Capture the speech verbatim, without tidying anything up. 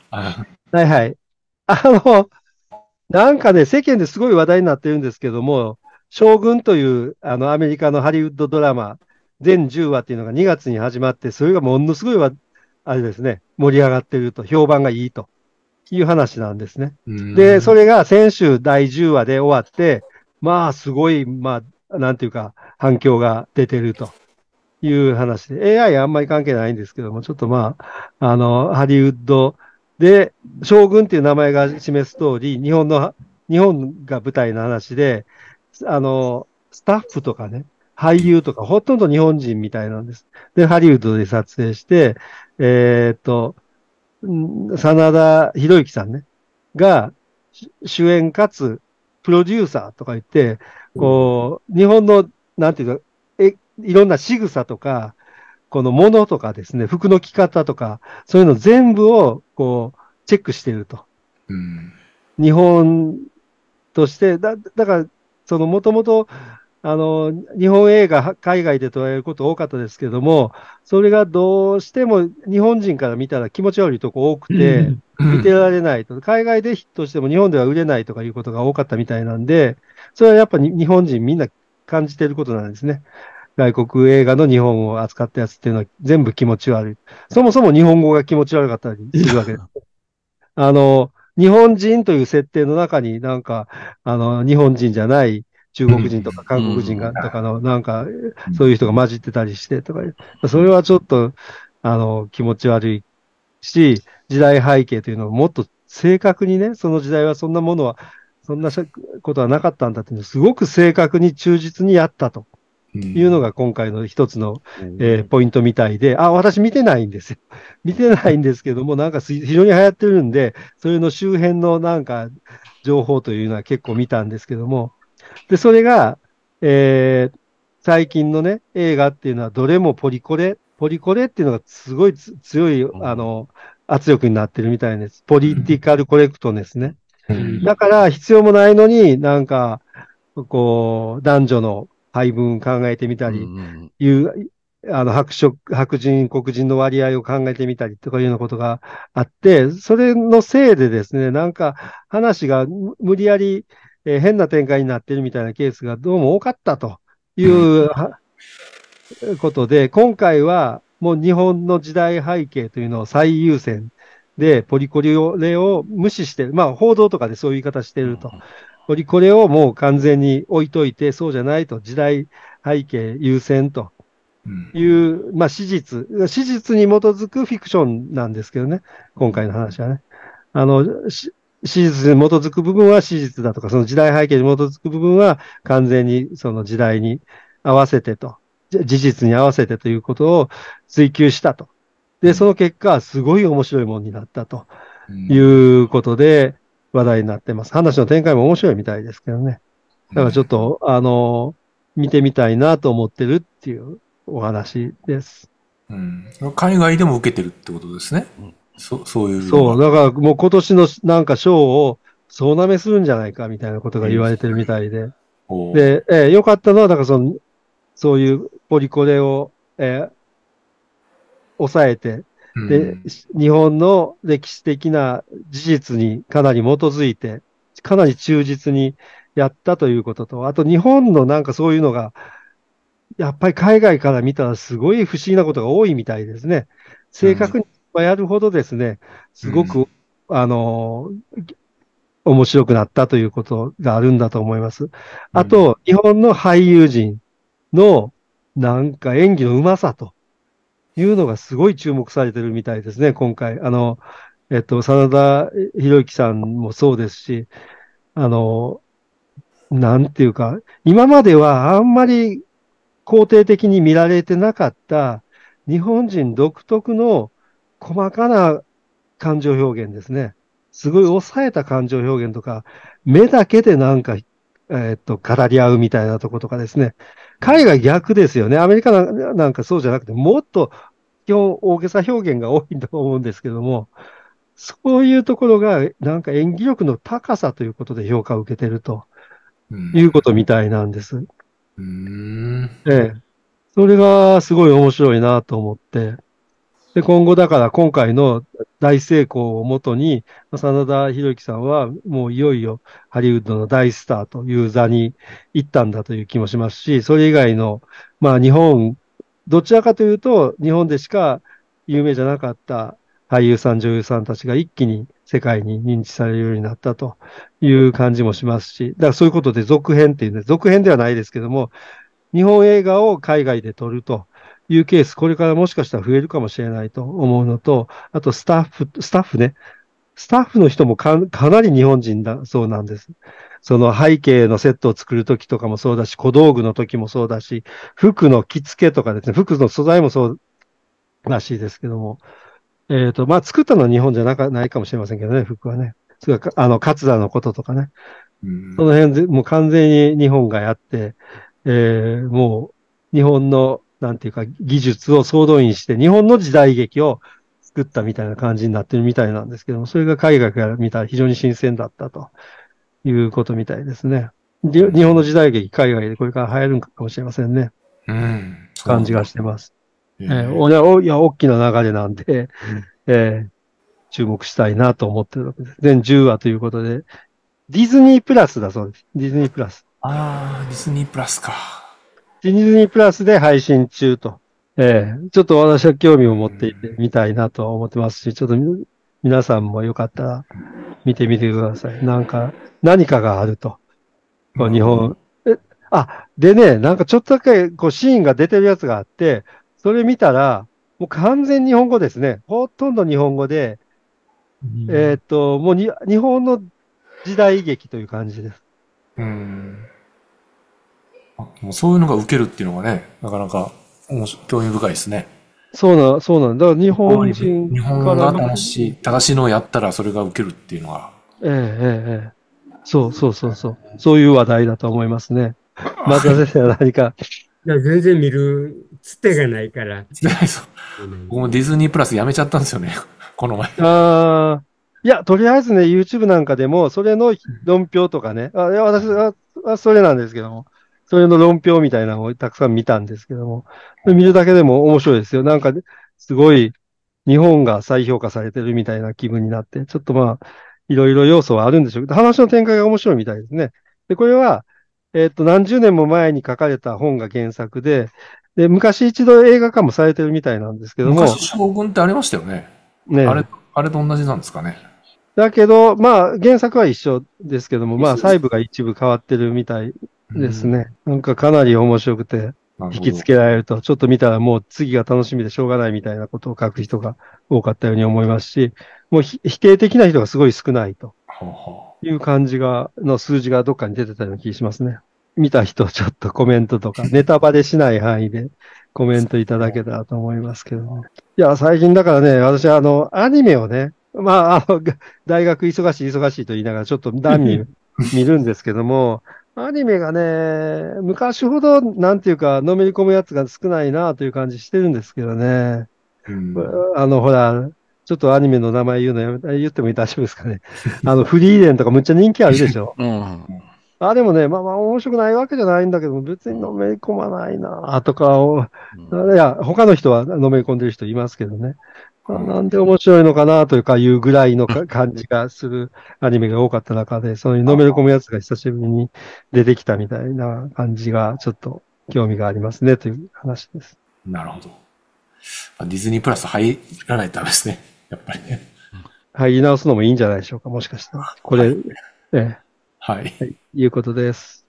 あ、 はいはい。あの、なんかね、世間ですごい話題になってるんですけども、将軍というあのアメリカのハリウッドドラマ、全じゅうわっていうのがにがつに始まって、それがものすごいわ、あれですね、盛り上がってると、評判がいいという話なんですね。 うで、 ーん。 それが先週だいじゅうわで終わって、まあ、すごい、まあ、なんていうか、反響が出てるという話で、エーアイ あんまり関係ないんですけども、ちょっとまあ、あの、ハリウッドで、将軍っていう名前が示す通り、日本の、日本が舞台の話で、あの、スタッフとかね、俳優とか、ほとんど日本人みたいなんです。で、ハリウッドで撮影して、えーっと、ん真田広之さんね、がし主演かつプロデューサーとか言って、こう、日本の、なんていうか、え、いろんな仕草とか、この物とかですね、服の着方とか、そういうの全部を、こう、チェックしていると。 うん。 日本として、だ、だから、そのもともと、あの、日本映画、は海外で撮られること多かったですけども、それがどうしても日本人から見たら気持ち悪いとこ多くて、 うん。うん。 見てられないと。海外でヒットしても日本では売れないとかいうことが多かったみたいなんで、それはやっぱり日本人みんな感じてることなんですね。外国映画の日本を扱ったやつっていうのは全部気持ち悪い。そもそも日本語が気持ち悪かったりいや、 するわけです。あの、日本人という設定の中になんか、あの、日本人じゃない中うん。 国人とかう韓国人がん。 とかの、なんか、 うん。 そういう人が混じってたりしてとか、それうん。 はちょっと、あの、気持ち悪いし、時代背景というのをもっと正確にね、その時代はそんなものは、そんなことはなかったんだっていうのをすごく正確に忠実にやったと。 うん。 いうのが今回の一つの、えーポイントみたいで、あ、私見てないんですよ。見てないんですけども、なんかす非常に流行ってるんで、それの周辺のなんか情報というのは結構見たんですけども、で、それが、えー最近のね、映画っていうのはどれもポリコレ、ポリコレっていうのがすごいつ強い、あの、圧力になってるみたいです。ポリティカルコレクトですね。 うん。 だから必要もないのになんか、こう、男女の配分考えてみたうり、 ん。 いう、あの、白色、白人、黒人の割合を考えてみたりとかいうようなことがあって、それのせいでですね、なんか話が無無理やり、えー変な展開になってるみたいなケースがどうも多かったというん。 うはことで、今回はもう日本の時代背景というのを最優先で、ポリコレを無視してる。まあ、報道とかでそういう言い方してると。ポリコレをもう完全に置いといて、そうじゃないと、時代背景優先とうん。 いう、まあ、史実、史実に基づくフィクションなんですけどね、今回の話はね。あの、し史実に基づく部分は史実だとか、その時代背景に基づく部分は完全にその時代に合わせてと、じ事実に合わせてということを追求したと。で、そうん。 の結果、すごい面白いものになったというん。 うことで話題になってます。話の展開も面白いみたいですけどね。だからちょっと、あの、見てみたいなと思ってるっていうお話です。 うん。海外でも受けてるってことですね。そ、そういうのそう、 が。 だからもう今年のなんか賞を総なめするんじゃないかみたいなことが言われてるみたいで。 おー。 で、えー良かったのは、だからその、そういうポリコレを、えー抑えて、で、 うん。 し日本の歴史的な事実にかなり基づいて、かなり忠実にやったということと、あと日本のなんかそういうのが、やっぱり海外から見たらすごい不思議なことが多いみたいですね。 うん。 正確にやるほどですね、 うん。 すごく、あの、面白くなったということがあるんだと思います。 うん。 あと、日本の俳優陣のなんか演技のうまさというのがすごい注目されてるみたいですね、今回。あの、えっと、真田広之さんもそうですし、あの、なんていうか、今まではあんまり肯定的に見られてなかった日本人独特の細かな感情表現ですね。すごい抑えた感情表現とか、目だけでなんか、えーっと、語り合うみたいなとことかですね。海外逆ですよね。アメリカなんなんかそうじゃなくて、もっと基本大げさ表現が多いと思うんですけども、そういうところがなんか演技力の高さということで評価を受けているとうん。 いうことみたいなんです。 うーん。 ええ。それがすごい面白いなと思って。で、今後だから今回の大成功をもとに、真田広之さんはもういよいよハリウッドの大スターという座に行ったんだという気もしますし、それ以外の、まあ日本、どちらかというと日本でしか有名じゃなかった俳優さん、女優さんたちが一気に世界に認知されるようになったという感じもしますし、だからそういうことで続編っていうね、続編ではないですけども、日本映画を海外で撮るというケース、これからもしかしたら増えるかもしれないと思うのと、あとスタッフ、スタッフね、スタッフの人もか、かなり日本人だそうなんです。その背景のセットを作るときとかもそうだし、小道具のときもそうだし、服の着付けとかですね、服の素材もそうらしいですけども、えっと、まあ、作ったのは日本じゃなか、ないかもしれませんけどね、服はね。それからあの、カツラのこととかね。 うん。 その辺でもう完全に日本がやって、えーもう日本の、なんていうか、技術を総動員して、日本の時代劇を作ったみたいな感じになってるみたいなんですけども、それが海外から見たら非常に新鮮だったということみたいですね。で日本の時代劇、海外でこれから流行るかもしれませんね。 うん。そうな感じがんだ。 してます。 ええー、 ーおいや、おいや大きな流れなんで、えー注目したいなと思ってるわけです。全じゅうわということで、ディズニープラスだそうです。ディズニープラス。 ああ、ディズニープラスか。 ディズニープラスで配信中と。ええちょっと私は興味を持っていてみたいなとは思ってますし、ちょっとみ皆さんもよかったら見てみてください。なんか、何かがあると。こうなるほど。 日本、え、あ、でね、なんかちょっとだけこうシーンが出てるやつがあって、それ見たら、もう完全日本語ですね。ほとんど日本語で、えーっと、もうに日本の時代劇という感じです。 うん。あ、もうそういうのが受けるっていうのがね、なかなか面白興味深いですね。 そうな、そうなんだ。だから日本こういう日人か本がら見て、 楽しい、正しいのをやったらそれが受けるっていうのが。 ええ、ええ、ええ。そうそうそうそう。そういう話題だと思いますね。松田先生は何か。 いや、全然見るつてがないから。 そう。僕もディズニープラスやめちゃったんですよね。この前。 ああ、いや、とりあえずね、YouTube なんかでも、それの論評とかね、あ、いや、私は、はそれなんですけども、それの論評みたいなのをたくさん見たんですけども、見るだけでも面白いですよ。なんか、すごい、日本が再評価されてるみたいな気分になって、ちょっとまあ、いろいろ要素はあるんでしょうけど、話の展開が面白いみたいですね。で、これは、えっと、何十年も前に書かれた本が原作で、で、昔一度映画化もされてるみたいなんですけども、 昔将軍ってありましたよね。あれ、 ね、 あれと同じなんですかね。 だけど、まあ、原作は一緒ですけども、まあ、 一緒です。 細部が一部変わってるみたいうん。 ですね。なんかかなり面白くて、 なるほど。 引きつけられると、ちょっと見たらもう次が楽しみでしょうがないみたいなことを書く人が多かったように思いますし、もうひ否定的な人がすごい少ないとはあはいう感じが、の数字がどっかに出てたような気がしますね。見た人、ちょっとコメントとか、ネタバレしない範囲でコメントいただけたらと思いますけどね。いや、最近だからね、私はあの、アニメをね、まあ、あの、が大学忙しい忙しいと言いながらちょっとダミー見るんですけども、アニメがね、昔ほど、なんていうか、のめり込むやつが少ないなという感じしてるんですけどね。 うん。 あの、ほら、ちょっとアニメの名前言うのやめ、言っても大丈夫ですかね。あの、フリーレンとかむっちゃ人気あるでしょ。 うん。 あ、でもね、まあまあ面白くないわけじゃないんだけど、別にのめり込まないなとかを、いうん。 や、他の人はのめり込んでる人いますけどね。あはなんで面白いのかなというかいうぐらいのか感じがするアニメが多かった中で、そういうのめり込むやつが久しぶりに出てきたみたいな感じがちょっと興味がありますねという話です。 あ、なるほど。ディズニープラス入らないとダメですね。やっぱりね。 はい、言い直すのもいいんじゃないでしょうか、もしかしたら。これ、 はい。 ええ、 はい。 はい、いうことです。